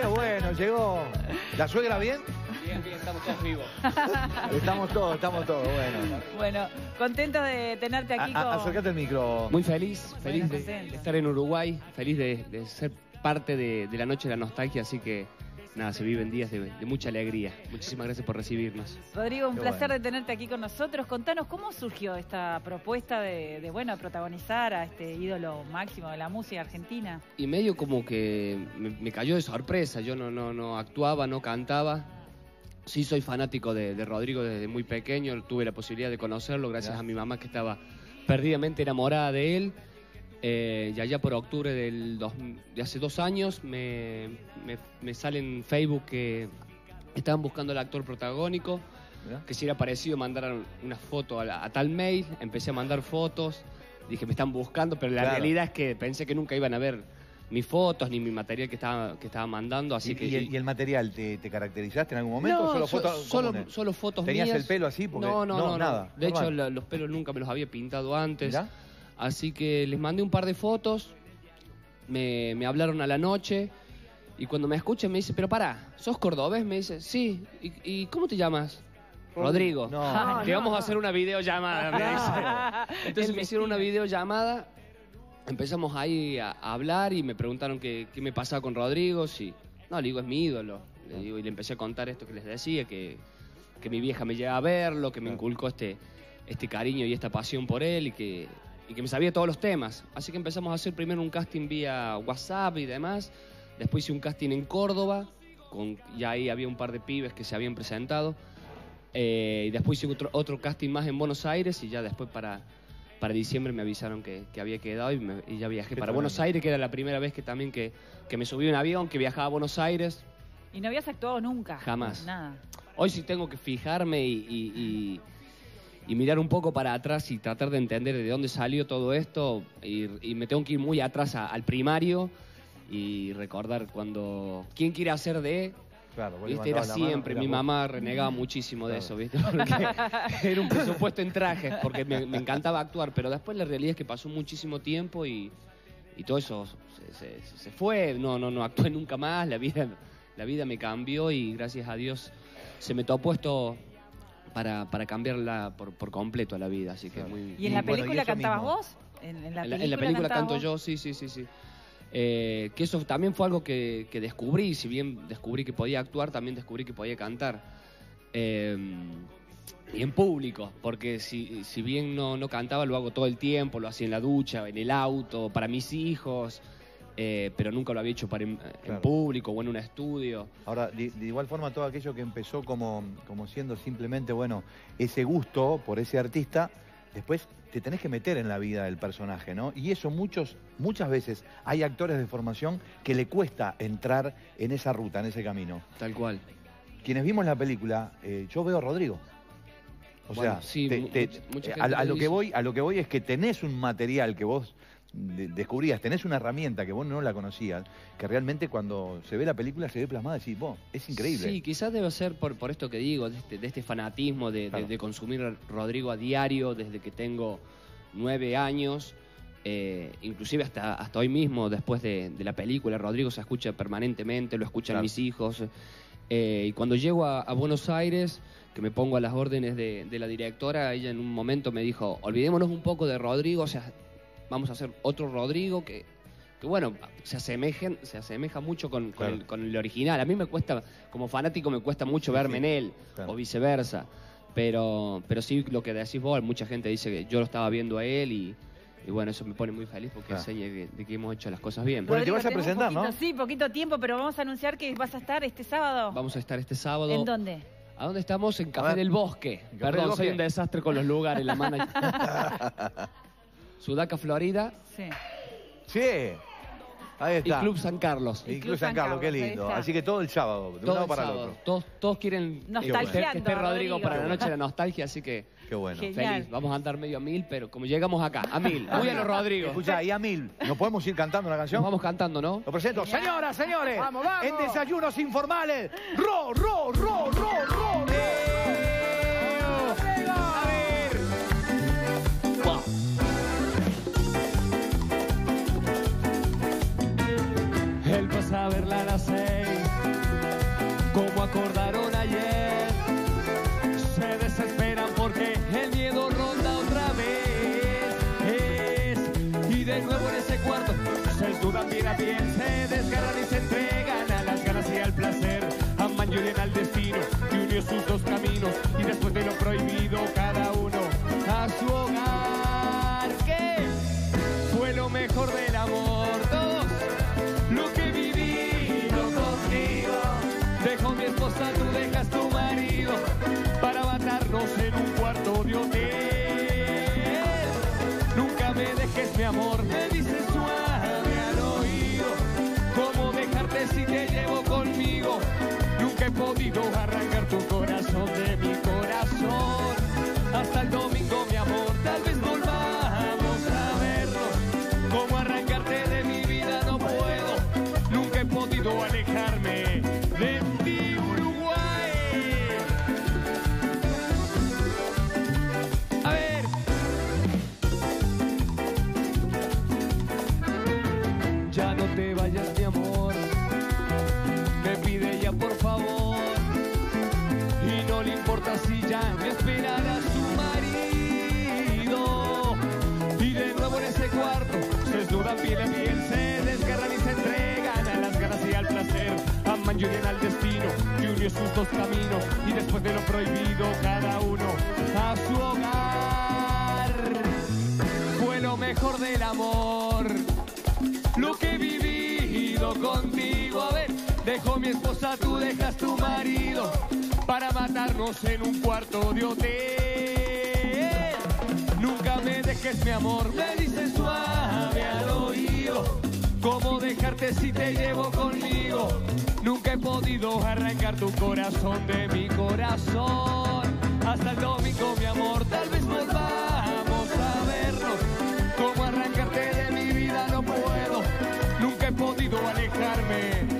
Bueno, llegó. ¿La suegra bien? Bien, estamos todos vivos. Estamos todos, bueno. Bueno, contento de tenerte aquí con... Acércate el micro. Muy feliz Bueno, de estar en Uruguay, feliz de ser parte de la Noche de la Nostalgia, así que nada, se viven días de mucha alegría. Muchísimas gracias por recibirnos. Rodrigo, un Qué placer bueno. de tenerte aquí con nosotros. Contanos cómo surgió esta propuesta de protagonizar a este ídolo máximo de la música argentina. Y medio como que me cayó de sorpresa, yo no actuaba, no cantaba. Sí soy fanático de Rodrigo desde muy pequeño, tuve la posibilidad de conocerlo gracias a mi mamá que estaba perdidamente enamorada de él. Y allá por octubre de hace 2 años me sale en Facebook que estaban buscando al actor protagónico, que si era parecido mandaran una foto a tal mail, empecé a mandar fotos, dije me están buscando, pero la realidad es que pensé que nunca iban a ver mis fotos ni mi material que estaba mandando, así que... ¿Y el material te caracterizaste en algún momento? No, ¿O solo fotos comunes? solo fotos ¿Tenías mías. el pelo así? Porque No, nada. De hecho, normal. los pelos nunca me los había pintado antes. ¿Mirá? Así que les mandé un par de fotos, me hablaron a la noche, y cuando me escuchan me dice, pero pará, ¿sos cordobés? Me dice, sí. ¿Y cómo te llamas? Rodrigo. No. Te vamos a hacer una videollamada, me dice. Entonces me hicieron una videollamada, empezamos ahí a hablar y me preguntaron qué me pasaba con Rodrigo. No, le digo, es mi ídolo. Le digo, y le empecé a contar esto que les decía, que mi vieja me lleva a verlo, que me inculcó este cariño y esta pasión por él y que me sabía todos los temas. Así que empezamos a hacer primero un casting vía WhatsApp y demás. Después hice un casting en Córdoba, ya ahí había un par de pibes que se habían presentado. Y después hice otro casting más en Buenos Aires y ya después para diciembre me avisaron que había quedado y ya viajé para Buenos Aires, que era la primera vez que me subí a un avión, que viajaba a Buenos Aires. ¿Y no habías actuado nunca? Jamás. Nada. Hoy sí tengo que fijarme y mirar un poco para atrás y tratar de entender de dónde salió todo esto y me tengo que ir muy atrás al primario y recordar cuando... ¿Quién quiere hacer de...? Claro, vos ¿Viste? Era levantabas la mano, siempre, era mi vos. mamá renegaba muchísimo de Claro. eso, ¿viste? Porque era un presupuesto en trajes, porque me encantaba actuar, pero después la realidad es que pasó muchísimo tiempo y todo eso se fue, no actué nunca más, la vida me cambió y gracias a Dios se me topó esto para cambiarla por completo a la vida, así que muy... ¿Y en la bueno, película y eso cantabas mismo. vos? ¿En la película cantabas canto vos? yo, sí. Que eso también fue algo que descubrí, si bien descubrí que podía actuar, también descubrí que podía cantar. Y en público, porque si bien no cantaba, lo hago todo el tiempo, lo hacía en la ducha, en el auto, para mis hijos, pero nunca lo había hecho en público o en un estudio. Ahora, de igual forma, todo aquello que empezó como siendo simplemente, bueno, ese gusto por ese artista, después te tenés que meter en la vida del personaje, ¿no? Y eso muchas veces hay actores de formación que le cuesta entrar en esa ruta, en ese camino. Tal cual. Quienes vimos la película, yo veo a Rodrigo. O Bueno, sea, sí, mucha gente a lo lo que voy es que tenés un material que vos descubrías, tenés una herramienta que vos no la conocías, que realmente cuando se ve la película se ve plasmada y decís, vos, es increíble. Sí, quizás debe ser por esto que digo, de este fanatismo de consumir a Rodrigo a diario desde que tengo 9 años, inclusive hasta hoy mismo, después de la película, Rodrigo se escucha permanentemente, lo escuchan mis hijos. Y cuando llego a Buenos Aires, que me pongo a las órdenes de la directora, ella en un momento me dijo, olvidémonos un poco de Rodrigo, o sea, vamos a hacer otro Rodrigo que bueno, se asemeja mucho con el original. A mí me cuesta, como fanático, me cuesta mucho verme en él, o viceversa. Pero sí, lo que decís vos, mucha gente dice que yo lo estaba viendo a él y bueno, eso me pone muy feliz porque enseña de que hemos hecho las cosas bien. Bueno, te vas a tenemos presentar, poquito, ¿no? Sí, poquito tiempo, pero vamos a anunciar que vas a estar este sábado. Vamos a estar este sábado. ¿En dónde? ¿A dónde estamos? En Café del Bosque. Perdón, soy un desastre con los lugares, la mano. Sudaca, Florida. Sí. Sí. Ahí está. Y Club San Carlos. Y Club San Carlos, qué lindo. Así que todo el sábado, de un lado para el otro. Todos quieren que esté Rodrigo para la noche de la nostalgia, así que qué bueno. Feliz. Vamos a andar medio a 1000, pero como llegamos acá, a 1000. Muy a los Rodrigo. Escuchá, y a 1000, ¿nos podemos ir cantando una canción? Nos vamos cantando, ¿no? Lo presento. Señoras, señores, Vamos, vamos. en Desayunos Informales, ro. Él pasa a verla a las 6 de nuevo en ese cuarto se desnudan piel a piel, se desgarran y se entregan a las ganas y al placer. Aman y odian al destino que unió sus dos caminos, y después de lo prohibido cada uno a su hogar. ¿Qué fue lo mejor del amor? Todos lo que he vivido contigo. Dejo mi esposa, tú dejas tu marido, para matarnos en un cuarto de hotel. Nunca me dejes, mi amor, me dices suave al oído. ¿Cómo dejarte si te llevo conmigo? Nunca he podido arrancar tu corazón de mi corazón. Hasta el domingo, mi amor, tal vez volvamos a vernos. ¿Cómo arrancarte de mi vida? No puedo. Nunca he podido alejarme de ti, Uruguay. A ver. Ya no te vayas, mi amor, me pide ella por favor. Y no le importa si ya me esperará su marido. Y de nuevo en ese cuarto se desnudan piel a piel, se desgarran y se entregan a las ganas y al placer. Aman y odian al destino que unió sus dos caminos, y después de lo prohibido cada uno a su hogar. Fue lo mejor del amor, lo que he vivido contigo. A ver, dejo mi esposa, tú dejas tu marido, para matarnos en un cuarto de hotel. Nunca me dejes, mi amor, me dices suave al oído. ¿Cómo dejarte si te llevo conmigo? Nunca he podido arrancar tu corazón de mi corazón. Hasta el domingo, mi amor, tal vez volvamos a vernos. ¿Cómo arrancarte de mi vida? No puedo. Nunca he podido alejarme